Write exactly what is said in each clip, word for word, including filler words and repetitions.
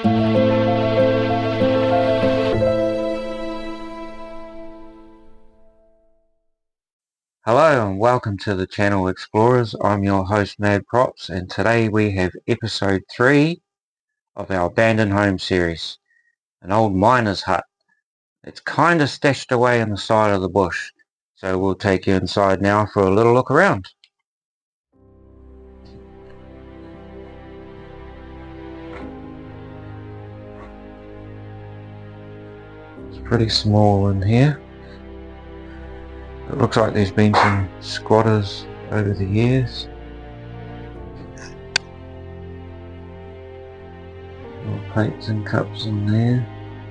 Hello and welcome to the channel Explorers. I'm your host Madprops, and today we have episode three of our abandoned home series. An old miner's hut. It's kind of stashed away in the side of the bush, so we'll take you inside now for a little look around. It's pretty small in here. It looks like there's been some squatters over the years. Little plates and cups in there.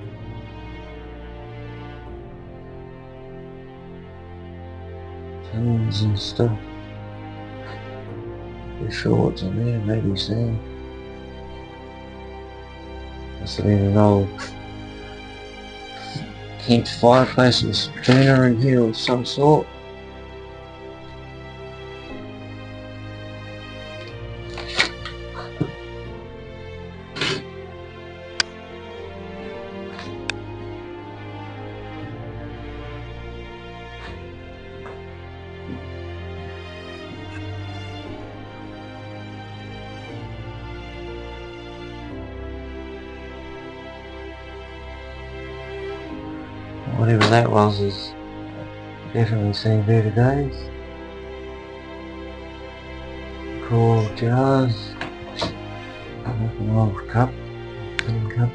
Tins and stuff. Not sure what's in there, maybe sand. Must have been an old Kent fireplace with a burner in here of some sort. Whatever that was is definitely seen better days. Cool jars. An old cup. Tin cup.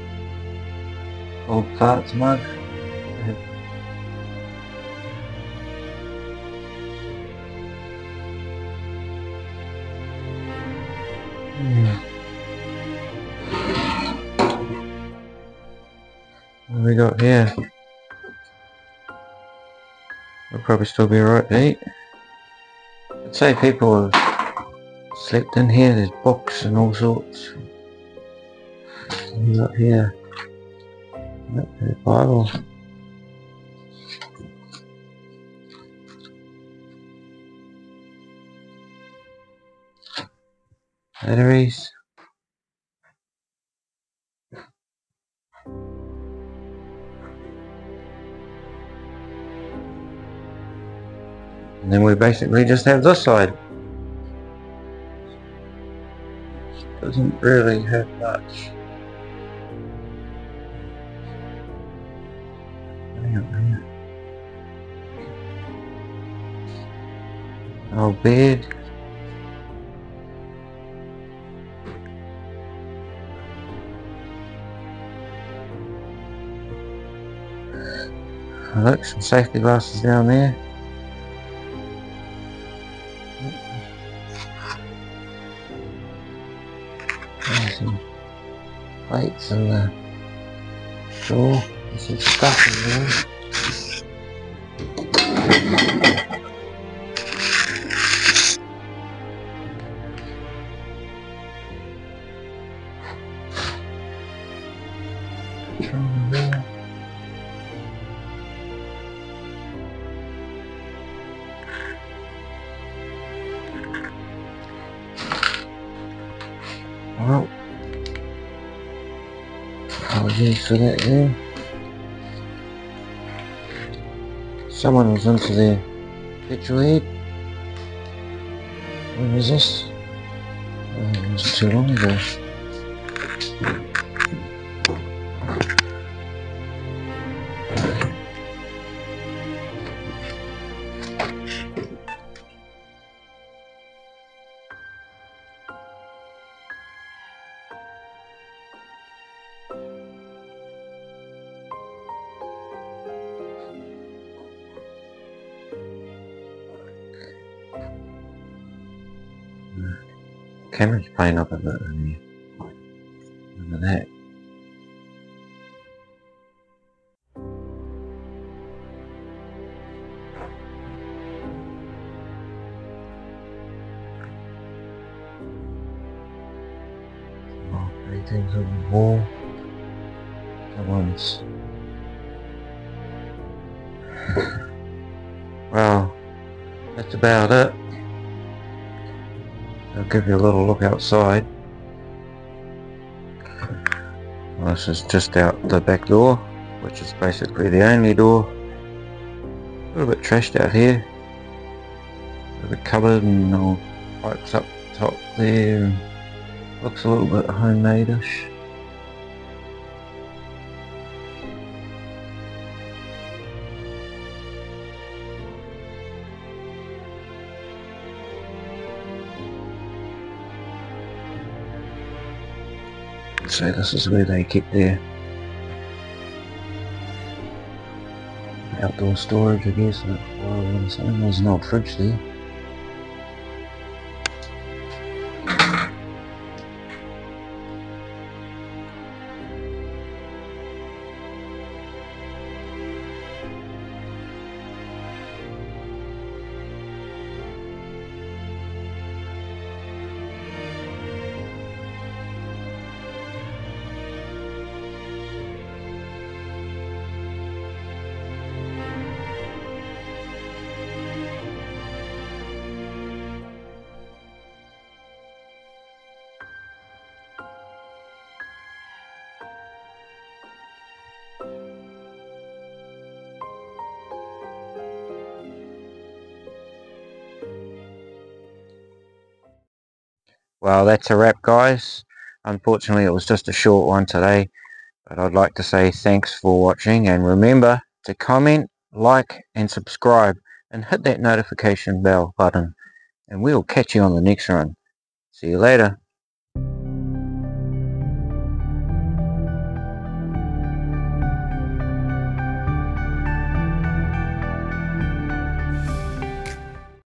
Old farts mug. Hmm. What have we got here? We'll probably still be alright to eat. I'd say people have slept in here. There's books and all sorts. What have we got here? The Bible. Batteries. And then we basically just have this side. Doesn't really have much. Our bed. Look, some safety glasses down there. Some plates and the door, and some stuff in there. There. Well, apologies for that there. Someone was into their petrol head. When was this? Oh, it wasn't too long ago. Camera's playing up a bit in here. Look at that. Oh, paintings on the wall. Someone's. Well, that's about it. I'll give you a little look outside. Well, this is just out the back door, which is basically the only door. A little bit trashed out here. A little bit covered and all pipes up top there. Looks a little bit homemade-ish. So this is where they keep their outdoor storage, I guess. There's an old fridge there. Well, that's a wrap, guys. Unfortunately, it was just a short one today, but I'd like to say thanks for watching, and remember to comment, like and subscribe and hit that notification bell button, and we'll catch you on the next one. See you later.